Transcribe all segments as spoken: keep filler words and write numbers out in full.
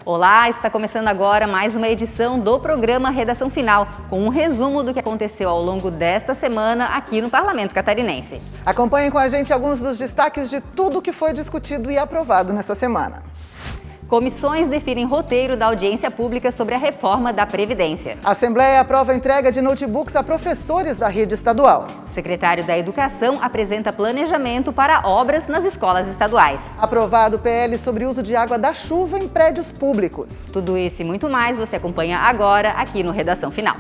Olá, está começando agora mais uma edição do programa Redação Final, com um resumo do que aconteceu ao longo desta semana aqui no Parlamento Catarinense. Acompanhem com a gente alguns dos destaques de tudo que foi discutido e aprovado nessa semana. Comissões definem roteiro da audiência pública sobre a reforma da Previdência. A Assembleia aprova a entrega de notebooks a professores da rede estadual. O secretário da Educação apresenta planejamento para obras nas escolas estaduais. Aprovado o P L sobre uso de água da chuva em prédios públicos. Tudo isso e muito mais você acompanha agora aqui no Redação Final.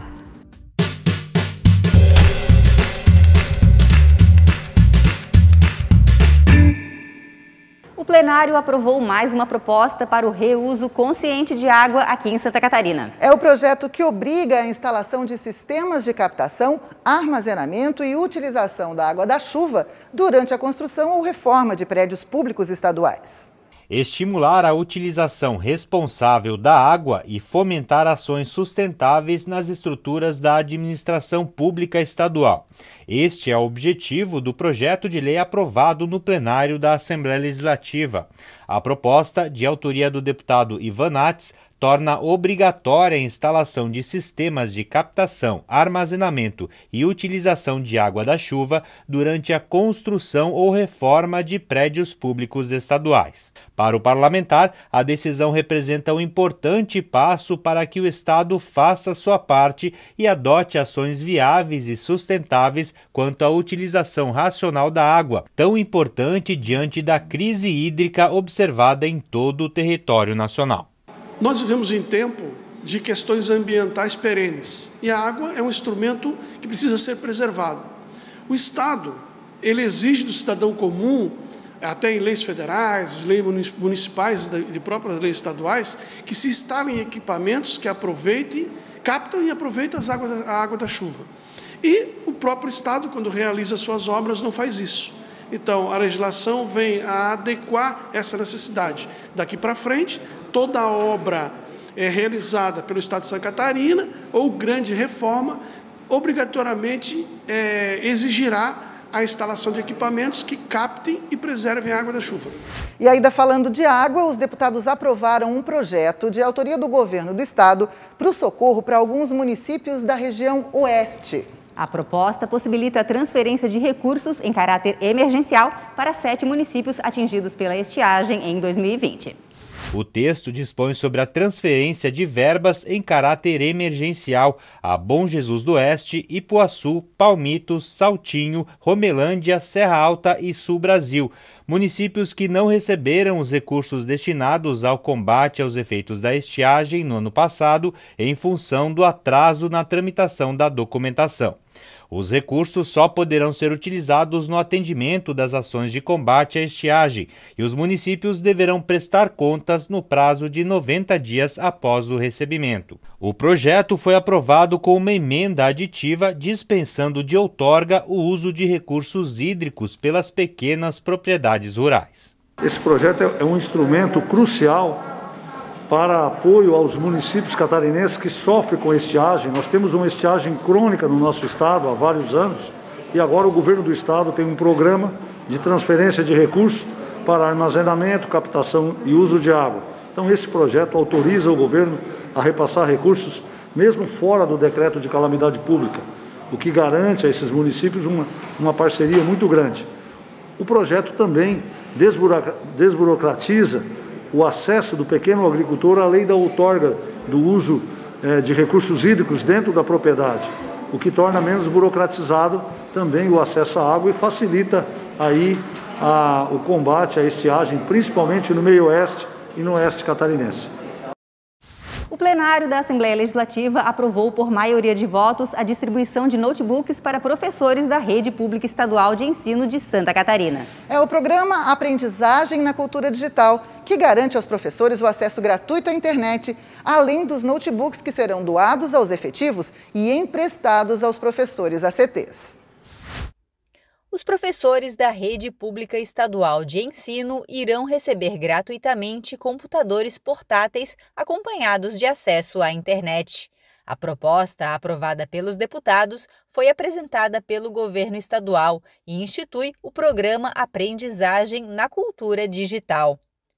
O plenário aprovou mais uma proposta para o reuso consciente de água aqui em Santa Catarina. É o projeto que obriga a instalação de sistemas de captação, armazenamento e utilização da água da chuva durante a construção ou reforma de prédios públicos estaduais. Estimular a utilização responsável da água e fomentar ações sustentáveis nas estruturas da administração pública estadual. Este é o objetivo do projeto de lei aprovado no plenário da Assembleia Legislativa. A proposta, de autoria do deputado Ivan Nats, torna obrigatória a instalação de sistemas de captação, armazenamento e utilização de água da chuva durante a construção ou reforma de prédios públicos estaduais. Para o parlamentar, a decisão representa um importante passo para que o Estado faça sua parte e adote ações viáveis e sustentáveis quanto à utilização racional da água, tão importante diante da crise hídrica observada em todo o território nacional. Nós vivemos em tempo de questões ambientais perenes e a água é um instrumento que precisa ser preservado. O Estado, ele exige do cidadão comum, até em leis federais, leis municipais e de próprias leis estaduais, que se instalem equipamentos que aproveitem, captam e aproveitam as águas, a água da chuva. E o próprio Estado, quando realiza suas obras, não faz isso. Então, a legislação vem a adequar essa necessidade. Daqui para frente, toda obra é realizada pelo Estado de Santa Catarina ou grande reforma, obrigatoriamente é, exigirá a instalação de equipamentos que captem e preservem a água da chuva. E ainda falando de água, os deputados aprovaram um projeto de autoria do governo do estado para o socorro para alguns municípios da região oeste. A proposta possibilita a transferência de recursos em caráter emergencial para sete municípios atingidos pela estiagem em dois mil e vinte. O texto dispõe sobre a transferência de verbas em caráter emergencial a Bom Jesus do Oeste, Ipuaçu, Palmitos, Saltinho, Romelândia, Serra Alta e Sul Brasil, municípios que não receberam os recursos destinados ao combate aos efeitos da estiagem no ano passado em função do atraso na tramitação da documentação. Os recursos só poderão ser utilizados no atendimento das ações de combate à estiagem e os municípios deverão prestar contas no prazo de noventa dias após o recebimento. O projeto foi aprovado com uma emenda aditiva dispensando de outorga o uso de recursos hídricos pelas pequenas propriedades rurais. Esse projeto é um instrumento crucial para apoio aos municípios catarinenses que sofrem com estiagem. Nós temos uma estiagem crônica no nosso estado há vários anos e agora o governo do estado tem um programa de transferência de recursos para armazenamento, captação e uso de água. Então esse projeto autoriza o governo a repassar recursos mesmo fora do decreto de calamidade pública, o que garante a esses municípios uma, uma parceria muito grande. O projeto também desburoc- desburocratiza o acesso do pequeno agricultor à lei da outorga do uso eh, de recursos hídricos dentro da propriedade, o que torna menos burocratizado também o acesso à água e facilita aí a, o combate à estiagem, principalmente no meio oeste e no oeste catarinense. O plenário da Assembleia Legislativa aprovou por maioria de votos a distribuição de notebooks para professores da Rede Pública Estadual de Ensino de Santa Catarina. É o programa Aprendizagem na Cultura Digital, que garante aos professores o acesso gratuito à internet, além dos notebooks que serão doados aos efetivos e emprestados aos professores A C Tês. Os professores da Rede Pública Estadual de Ensino irão receber gratuitamente computadores portáteis acompanhados de acesso à internet. A proposta, aprovada pelos deputados, foi apresentada pelo governo estadual e institui o programa Aprendizagem na Cultura Digital.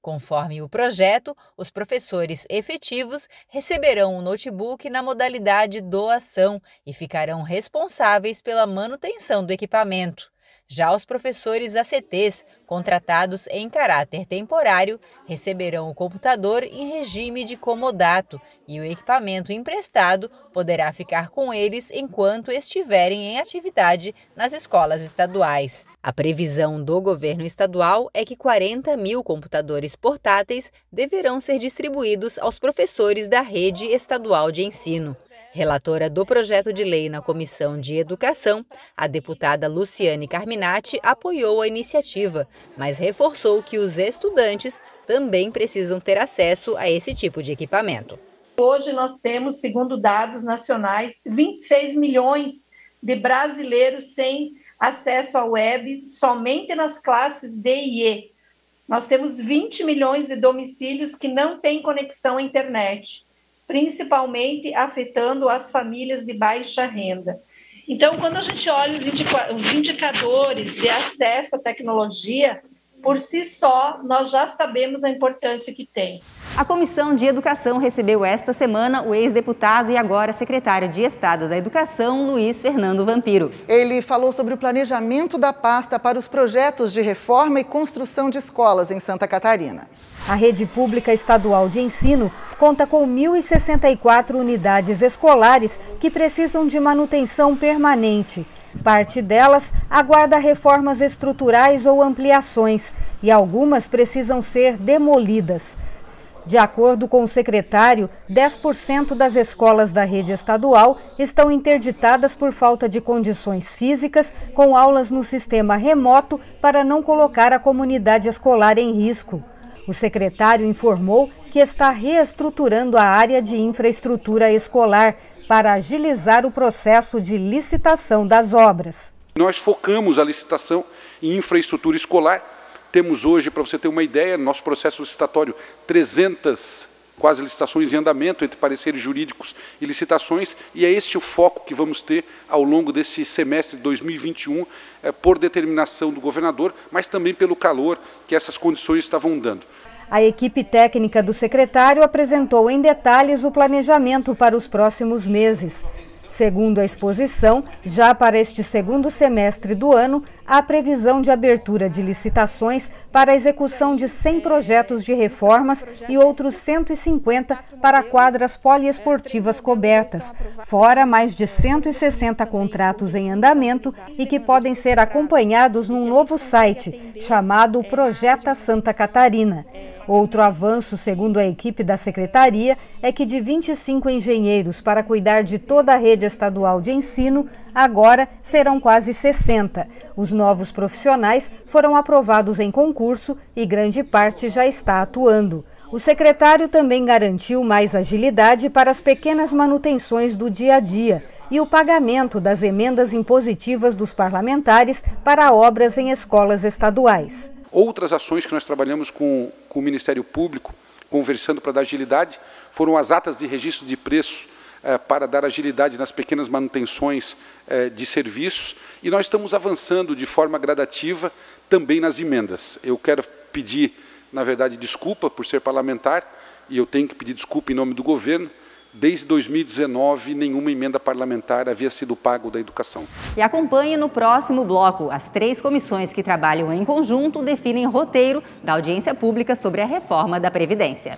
Conforme o projeto, os professores efetivos receberão um notebook na modalidade doação e ficarão responsáveis pela manutenção do equipamento. Já os professores A C Tês, contratados em caráter temporário, receberão o computador em regime de comodato e o equipamento emprestado poderá ficar com eles enquanto estiverem em atividade nas escolas estaduais. A previsão do governo estadual é que quarenta mil computadores portáteis deverão ser distribuídos aos professores da rede estadual de ensino. Relatora do projeto de lei na Comissão de Educação, a deputada Luciane Carminati apoiou a iniciativa, mas reforçou que os estudantes também precisam ter acesso a esse tipo de equipamento. Hoje nós temos, segundo dados nacionais, vinte e seis milhões de brasileiros sem acesso à web somente nas classes D e E. Nós temos vinte milhões de domicílios que não têm conexão à internet, principalmente afetando as famílias de baixa renda. Então, quando a gente olha os, indica- os indicadores de acesso à tecnologia, por si só, nós já sabemos a importância que tem. A Comissão de Educação recebeu esta semana o ex-deputado e agora secretário de Estado da Educação, Luiz Fernando Vampiro. Ele falou sobre o planejamento da pasta para os projetos de reforma e construção de escolas em Santa Catarina. A rede pública estadual de ensino conta com mil e sessenta e quatro unidades escolares que precisam de manutenção permanente. Parte delas aguarda reformas estruturais ou ampliações e algumas precisam ser demolidas. De acordo com o secretário, dez por cento das escolas da rede estadual estão interditadas por falta de condições físicas, com aulas no sistema remoto para não colocar a comunidade escolar em risco. O secretário informou que está reestruturando a área de infraestrutura escolar para agilizar o processo de licitação das obras. Nós focamos a licitação em infraestrutura escolar. Temos hoje, para você ter uma ideia, no nosso processo licitatório, trezentas quase licitações em andamento entre pareceres jurídicos e licitações, e é esse o foco que vamos ter ao longo desse semestre de dois mil e vinte e um, é, por determinação do governador, mas também pelo calor que essas condições estavam dando. A equipe técnica do secretário apresentou em detalhes o planejamento para os próximos meses. Segundo a exposição, já para este segundo semestre do ano, há previsão de abertura de licitações para a execução de cem projetos de reformas e outros cento e cinquenta para quadras poliesportivas cobertas, fora mais de cento e sessenta contratos em andamento e que podem ser acompanhados num novo site, chamado Projeta Santa Catarina. Outro avanço, segundo a equipe da secretaria, é que de vinte e cinco engenheiros para cuidar de toda a rede estadual de ensino, agora serão quase sessenta. Os novos profissionais foram aprovados em concurso e grande parte já está atuando. O secretário também garantiu mais agilidade para as pequenas manutenções do dia a dia e o pagamento das emendas impositivas dos parlamentares para obras em escolas estaduais. Outras ações que nós trabalhamos com, com o Ministério Público, conversando para dar agilidade, foram as atas de registro de preço eh, para dar agilidade nas pequenas manutenções eh, de serviços, e nós estamos avançando de forma gradativa também nas emendas. Eu quero pedir, na verdade, desculpa por ser parlamentar, e eu tenho que pedir desculpa em nome do governo. Desde dois mil e dezenove, nenhuma emenda parlamentar havia sido pago da educação. E acompanhe no próximo bloco. As três comissões que trabalham em conjunto definem roteiro da audiência pública sobre a reforma da Previdência.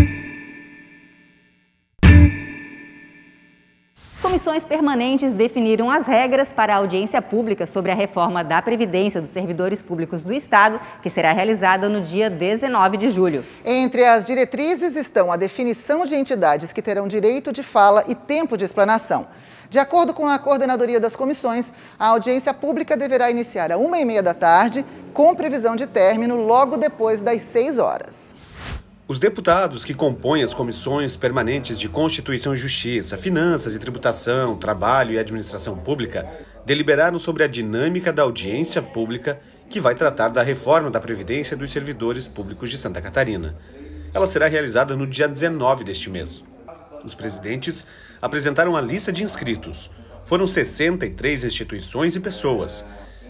Comissões permanentes definiram as regras para a audiência pública sobre a reforma da Previdência dos servidores públicos do Estado, que será realizada no dia dezenove de julho. Entre as diretrizes estão a definição de entidades que terão direito de fala e tempo de explanação. De acordo com a coordenadoria das comissões, a audiência pública deverá iniciar às uma e meia da tarde, com previsão de término logo depois das seis horas. Os deputados que compõem as comissões permanentes de Constituição e Justiça, Finanças e Tributação, Trabalho e Administração Pública deliberaram sobre a dinâmica da audiência pública que vai tratar da reforma da Previdência dos servidores públicos de Santa Catarina. Ela será realizada no dia dezenove deste mês. Os presidentes apresentaram a lista de inscritos. Foram sessenta e três instituições e pessoas.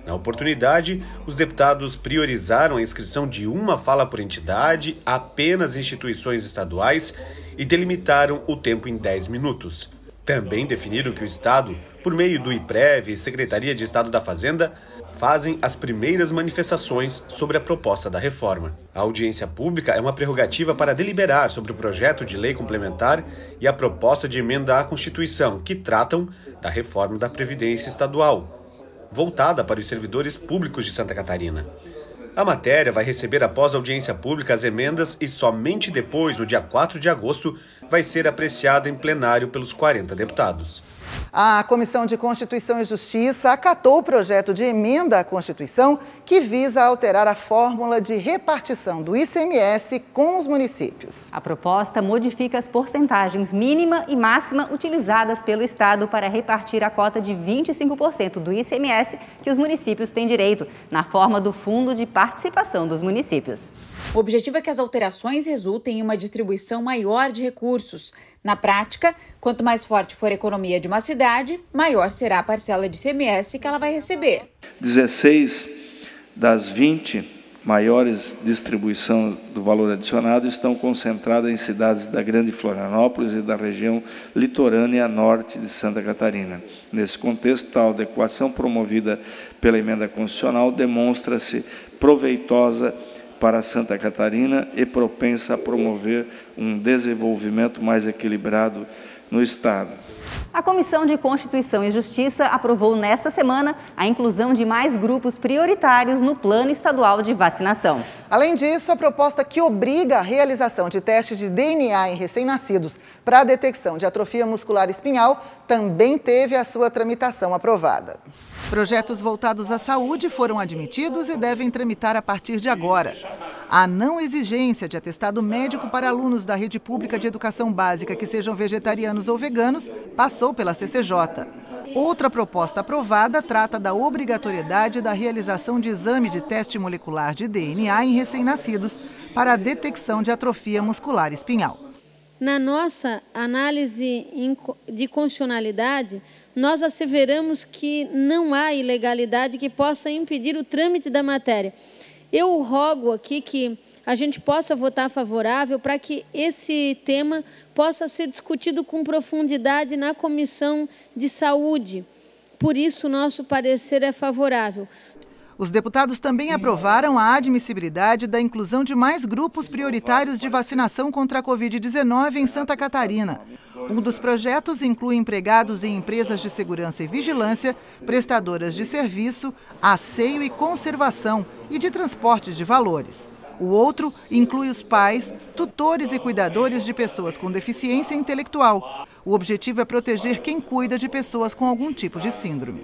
Na oportunidade, os deputados priorizaram a inscrição de uma fala por entidade, apenas instituições estaduais, e delimitaram o tempo em dez minutos. Também definiram que o Estado, por meio do IPREV e Secretaria de Estado da Fazenda, fazem as primeiras manifestações sobre a proposta da reforma. A audiência pública é uma prerrogativa para deliberar sobre o projeto de lei complementar e a proposta de emenda à Constituição, que tratam da reforma da Previdência Estadual, voltada para os servidores públicos de Santa Catarina. A matéria vai receber após a audiência pública as emendas e somente depois, no dia quatro de agosto, vai ser apreciada em plenário pelos quarenta deputados. A Comissão de Constituição e Justiça acatou o projeto de emenda à Constituição que visa alterar a fórmula de repartição do I C M S com os municípios. A proposta modifica as porcentagens mínima e máxima utilizadas pelo Estado para repartir a cota de vinte e cinco por cento do I C M S que os municípios têm direito, na forma do Fundo de Participação dos Municípios. O objetivo é que as alterações resultem em uma distribuição maior de recursos. Na prática, quanto mais forte for a economia de uma cidade, maior será a parcela de I C M S que ela vai receber. dezesseis das vinte maiores distribuição do valor adicionado estão concentradas em cidades da Grande Florianópolis e da região litorânea norte de Santa Catarina. Nesse contexto, tal adequação promovida pela emenda constitucional demonstra-se proveitosa para Santa Catarina e propensa a promover um desenvolvimento mais equilibrado no Estado. A Comissão de Constituição e Justiça aprovou nesta semana a inclusão de mais grupos prioritários no Plano Estadual de Vacinação. Além disso, a proposta que obriga a realização de testes de D N A em recém-nascidos para a detecção de atrofia muscular espinhal também teve a sua tramitação aprovada. Projetos voltados à saúde foram admitidos e devem tramitar a partir de agora. A não exigência de atestado médico para alunos da rede pública de educação básica que sejam vegetarianos ou veganos passou pela C C J. Outra proposta aprovada trata da obrigatoriedade da realização de exame de teste molecular de D N A em recém-nascidos para a detecção de atrofia muscular espinhal. Na nossa análise de constitucionalidade, nós asseveramos que não há ilegalidade que possa impedir o trâmite da matéria. Eu rogo aqui que a gente possa votar favorável para que esse tema possa ser discutido com profundidade na Comissão de Saúde. Por isso, nosso parecer é favorável. Os deputados também aprovaram a admissibilidade da inclusão de mais grupos prioritários de vacinação contra a Covid dezenove em Santa Catarina. Um dos projetos inclui empregados em empresas de segurança e vigilância, prestadoras de serviço, asseio e conservação e de transporte de valores. O outro inclui os pais, tutores e cuidadores de pessoas com deficiência intelectual. O objetivo é proteger quem cuida de pessoas com algum tipo de síndrome.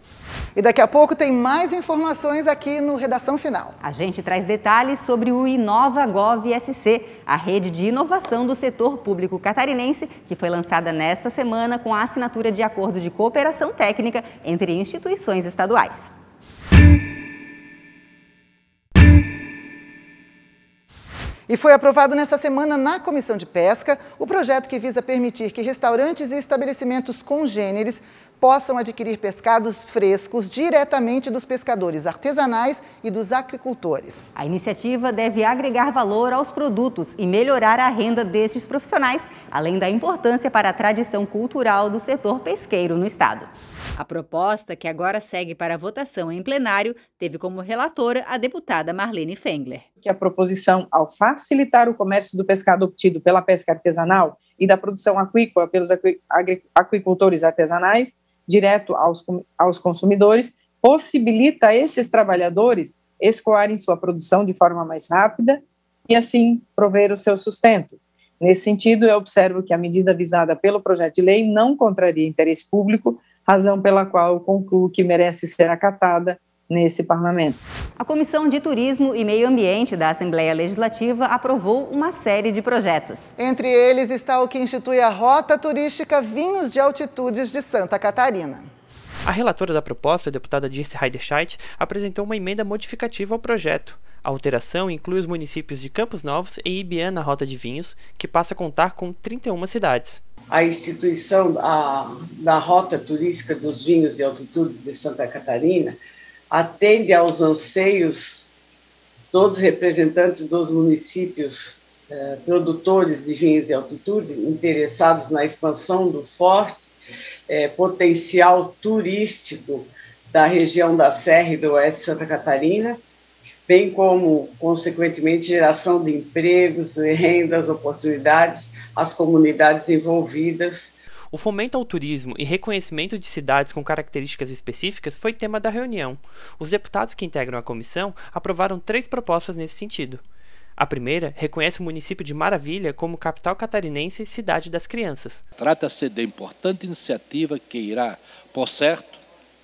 E daqui a pouco tem mais informações aqui no Redação Final. A gente traz detalhes sobre o Inova Gov S C, a rede de inovação do setor público catarinense, que foi lançada nesta semana com a assinatura de acordo de cooperação técnica entre instituições estaduais. E foi aprovado nesta semana na Comissão de Pesca o projeto que visa permitir que restaurantes e estabelecimentos congêneres possam adquirir pescados frescos diretamente dos pescadores artesanais e dos aquicultores. A iniciativa deve agregar valor aos produtos e melhorar a renda destes profissionais, além da importância para a tradição cultural do setor pesqueiro no estado. A proposta, que agora segue para a votação em plenário, teve como relatora a deputada Marlene Fengler. Que a proposição, ao facilitar o comércio do pescado obtido pela pesca artesanal e da produção aquícola pelos aquicultores artesanais, direto aos, aos consumidores, possibilita a esses trabalhadores escoarem sua produção de forma mais rápida e, assim, prover o seu sustento. Nesse sentido, eu observo que a medida visada pelo projeto de lei não contraria interesse público, razão pela qual eu concluo que merece ser acatada nesse parlamento. A Comissão de Turismo e Meio Ambiente da Assembleia Legislativa aprovou uma série de projetos. Entre eles está o que institui a Rota Turística Vinhos de Altitudes de Santa Catarina. A relatora da proposta, a deputada Dirce Heiderscheit, apresentou uma emenda modificativa ao projeto. A alteração inclui os municípios de Campos Novos e Ibiã na Rota de Vinhos, que passa a contar com trinta e uma cidades. A instituição a, da Rota Turística dos Vinhos de Altitudes de Santa Catarina atende aos anseios dos representantes dos municípios eh, produtores de vinhos de altitude, interessados na expansão do forte eh, potencial turístico da região da Serra e do Oeste de Santa Catarina, bem como, consequentemente, geração de empregos, rendas, oportunidades às comunidades envolvidas. O fomento ao turismo e reconhecimento de cidades com características específicas foi tema da reunião. Os deputados que integram a comissão aprovaram três propostas nesse sentido. A primeira reconhece o município de Maravilha como capital catarinense e cidade das crianças. Trata-se de importante iniciativa que irá, por certo,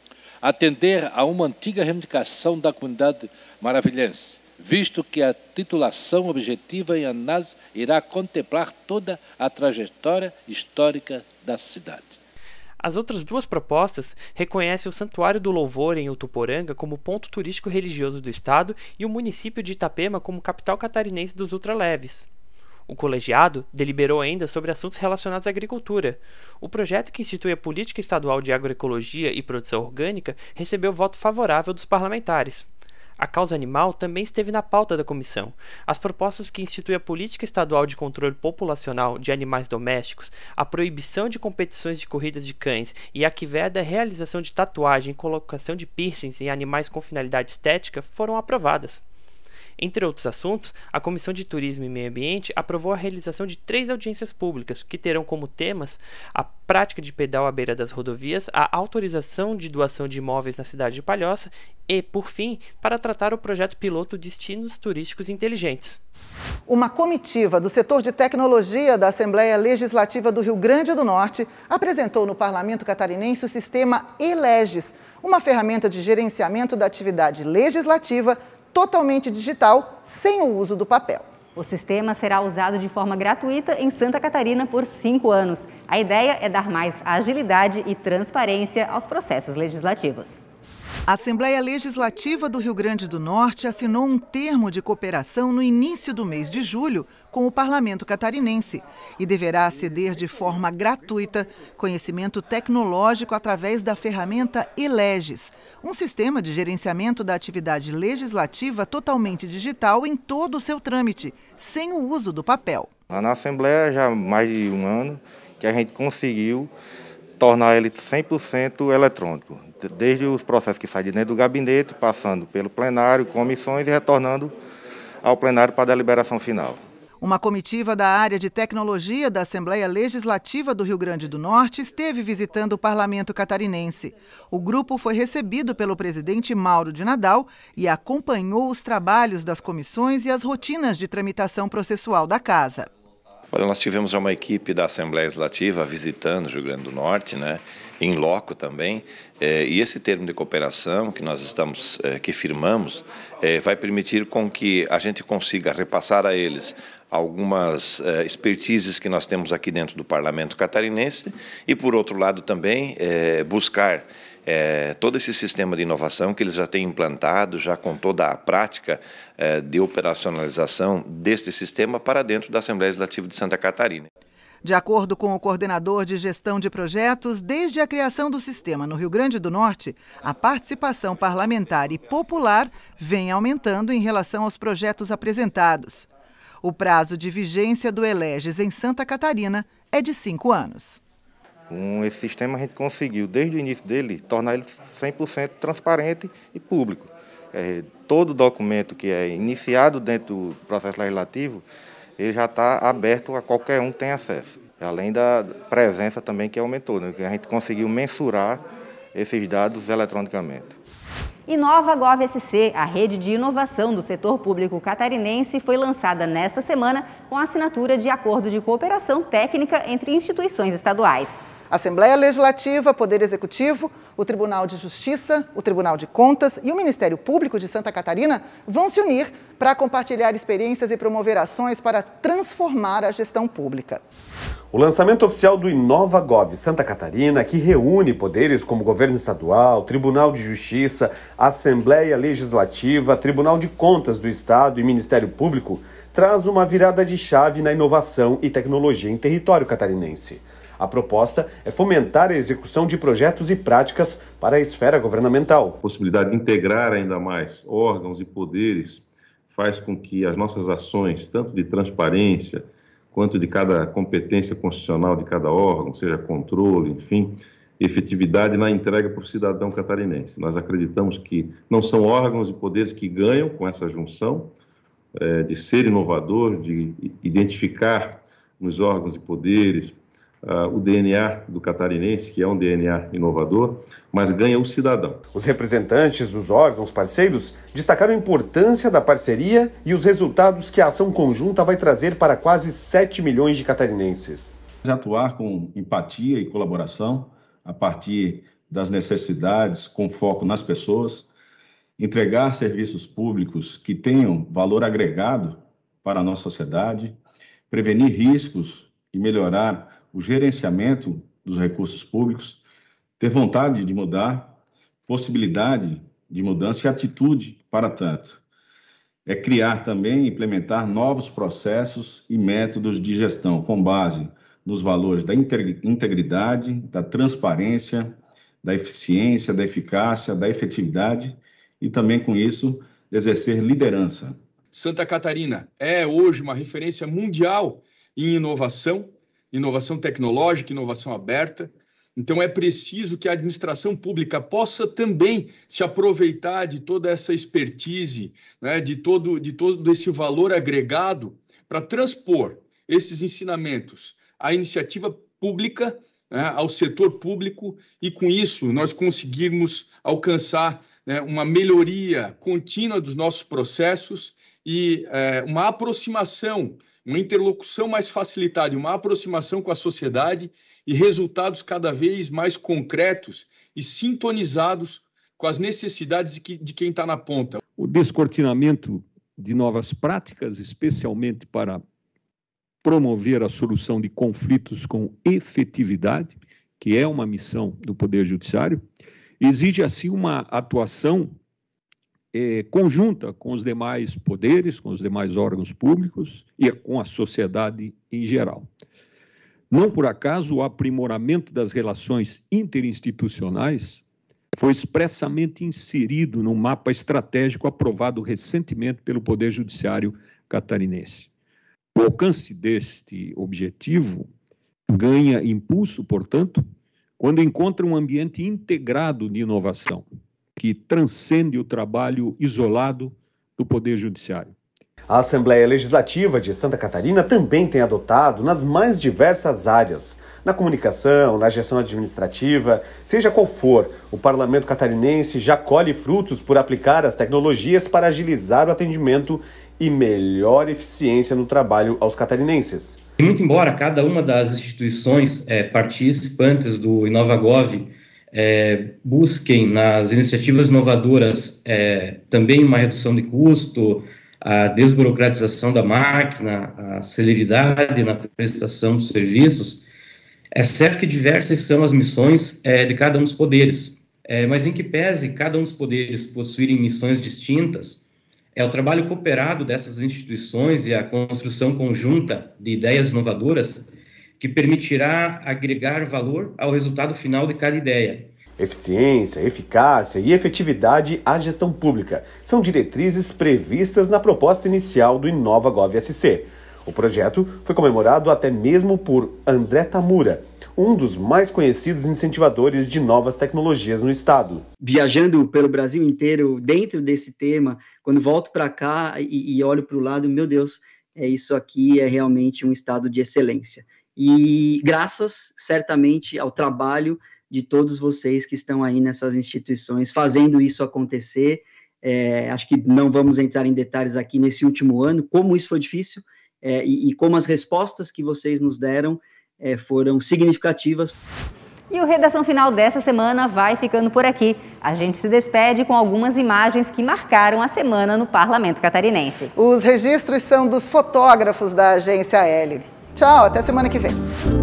atender a uma antiga reivindicação da comunidade maravilhense, visto que a titulação objetiva em análise irá contemplar toda a trajetória histórica da cidade. As outras duas propostas reconhecem o Santuário do Louvor em Utuporanga como ponto turístico religioso do estado e o município de Itapema como capital catarinense dos ultraleves. O colegiado deliberou ainda sobre assuntos relacionados à agricultura. O projeto que institui a Política Estadual de Agroecologia e Produção Orgânica recebeu voto favorável dos parlamentares. A causa animal também esteve na pauta da comissão. As propostas que instituem a Política Estadual de Controle Populacional de Animais Domésticos, a proibição de competições de corridas de cães e a que veda a realização de tatuagem e colocação de piercings em animais com finalidade estética foram aprovadas. Entre outros assuntos, a Comissão de Turismo e Meio Ambiente aprovou a realização de três audiências públicas, que terão como temas a prática de pedal à beira das rodovias, a autorização de doação de imóveis na cidade de Palhoça e, por fim, para tratar o projeto piloto Destinos Turísticos Inteligentes. Uma comitiva do setor de tecnologia da Assembleia Legislativa do Rio Grande do Norte apresentou no Parlamento Catarinense o sistema eLegis, uma ferramenta de gerenciamento da atividade legislativa totalmente digital, sem o uso do papel. O sistema será usado de forma gratuita em Santa Catarina por cinco anos. A ideia é dar mais agilidade e transparência aos processos legislativos. A Assembleia Legislativa do Rio Grande do Norte assinou um termo de cooperação no início do mês de julho com o Parlamento Catarinense e deverá ceder de forma gratuita conhecimento tecnológico através da ferramenta eLegis, um sistema de gerenciamento da atividade legislativa totalmente digital em todo o seu trâmite, sem o uso do papel. Na Assembleia já há mais de um ano que a gente conseguiu tornar ele cem por cento eletrônico, desde os processos que saem de dentro do gabinete, passando pelo plenário, comissões e retornando ao plenário para a deliberação final. Uma comitiva da área de tecnologia da Assembleia Legislativa do Rio Grande do Norte esteve visitando o Parlamento Catarinense. O grupo foi recebido pelo presidente Mauro de Nadal e acompanhou os trabalhos das comissões e as rotinas de tramitação processual da Casa. Olha, nós tivemos já uma equipe da Assembleia Legislativa visitando o Rio Grande do Norte, né, em loco também, é, e esse termo de cooperação que nós estamos, é, que firmamos, é, vai permitir com que a gente consiga repassar a eles algumas é, expertises que nós temos aqui dentro do Parlamento Catarinense e, por outro lado, também é, buscar É, todo esse sistema de inovação que eles já têm implantado, já com toda a prática é, de operacionalização deste sistema para dentro da Assembleia Legislativa de Santa Catarina. De acordo com o coordenador de gestão de projetos, desde a criação do sistema no Rio Grande do Norte, a participação parlamentar e popular vem aumentando em relação aos projetos apresentados. O prazo de vigência do eLegis em Santa Catarina é de cinco anos. Com esse sistema a gente conseguiu, desde o início dele, tornar ele cem por cento transparente e público. É, todo documento que é iniciado dentro do processo legislativo, ele já está aberto a qualquer um que tenha acesso. Além da presença também que aumentou, né, que a gente conseguiu mensurar esses dados eletronicamente. Inova Gov S C, a rede de inovação do setor público catarinense, foi lançada nesta semana com a assinatura de acordo de cooperação técnica entre instituições estaduais. Assembleia Legislativa, Poder Executivo, o Tribunal de Justiça, o Tribunal de Contas e o Ministério Público de Santa Catarina vão se unir para compartilhar experiências e promover ações para transformar a gestão pública. O lançamento oficial do Inova Gov Santa Catarina, que reúne poderes como Governo Estadual, Tribunal de Justiça, Assembleia Legislativa, Tribunal de Contas do Estado e Ministério Público, traz uma virada de chave na inovação e tecnologia em território catarinense. A proposta é fomentar a execução de projetos e práticas para a esfera governamental. A possibilidade de integrar ainda mais órgãos e poderes faz com que as nossas ações, tanto de transparência, quanto de cada competência constitucional de cada órgão, seja controle, enfim, efetividade na entrega para o cidadão catarinense. Nós acreditamos que não são órgãos e poderes que ganham com essa junção, é, de ser inovador, de identificar nos órgãos e poderes Uh, o D N A do catarinense, que é um D N A inovador, mas ganha o cidadão. Os representantes dos órgãos parceiros destacaram a importância da parceria e os resultados que a ação conjunta vai trazer para quase sete milhões de catarinenses. Atuar com empatia e colaboração a partir das necessidades, com foco nas pessoas, entregar serviços públicos que tenham valor agregado para a nossa sociedade, prevenir riscos e melhorar o gerenciamento dos recursos públicos, ter vontade de mudar, possibilidade de mudança e atitude para tanto. É criar também e implementar novos processos e métodos de gestão com base nos valores da integridade, da transparência, da eficiência, da eficácia, da efetividade e também, com isso, exercer liderança. Santa Catarina é hoje uma referência mundial em inovação, inovação tecnológica, inovação aberta. Então é preciso que a administração pública possa também se aproveitar de toda essa expertise, né, de, todo, de todo esse valor agregado para transpor esses ensinamentos à iniciativa pública, né, ao setor público, e com isso nós conseguirmos alcançar, né, uma melhoria contínua dos nossos processos e é, uma aproximação, uma interlocução mais facilitada, uma aproximação com a sociedade e resultados cada vez mais concretos e sintonizados com as necessidades de, que, de quem está na ponta. O descortinamento de novas práticas, especialmente para promover a solução de conflitos com efetividade, que é uma missão do Poder Judiciário, exige, assim, uma atuação É, conjunta com os demais poderes, com os demais órgãos públicos e com a sociedade em geral. Não por acaso, o aprimoramento das relações interinstitucionais foi expressamente inserido no mapa estratégico aprovado recentemente pelo Poder Judiciário catarinense. O alcance deste objetivo ganha impulso, portanto, quando encontra um ambiente integrado de inovação, que transcende o trabalho isolado do Poder Judiciário. A Assembleia Legislativa de Santa Catarina também tem adotado nas mais diversas áreas, na comunicação, na gestão administrativa, seja qual for, o Parlamento catarinense já colhe frutos por aplicar as tecnologias para agilizar o atendimento e melhor eficiência no trabalho aos catarinenses. Muito embora cada uma das instituições é, participantes do InovaGov É, busquem nas iniciativas inovadoras é, também uma redução de custo, a desburocratização da máquina, a celeridade na prestação dos serviços, é certo que diversas são as missões é, de cada um dos poderes, é, mas em que pese cada um dos poderes possuírem missões distintas, é o trabalho cooperado dessas instituições e a construção conjunta de ideias inovadoras que permitirá agregar valor ao resultado final de cada ideia. Eficiência, eficácia e efetividade à gestão pública são diretrizes previstas na proposta inicial do InovaGov S C. O projeto foi comemorado até mesmo por André Tamura, um dos mais conhecidos incentivadores de novas tecnologias no estado. Viajando pelo Brasil inteiro dentro desse tema, quando volto para cá e, e olho para o lado, meu Deus, é, isso aqui é realmente um estado de excelência. E graças, certamente, ao trabalho de todos vocês que estão aí nessas instituições, fazendo isso acontecer. É, acho que não vamos entrar em detalhes aqui nesse último ano, como isso foi difícil, é, e, e como as respostas que vocês nos deram é, foram significativas. E o Redação Final dessa semana vai ficando por aqui. A gente se despede com algumas imagens que marcaram a semana no Parlamento catarinense. Os registros são dos fotógrafos da Agência L. Tchau, até semana que vem.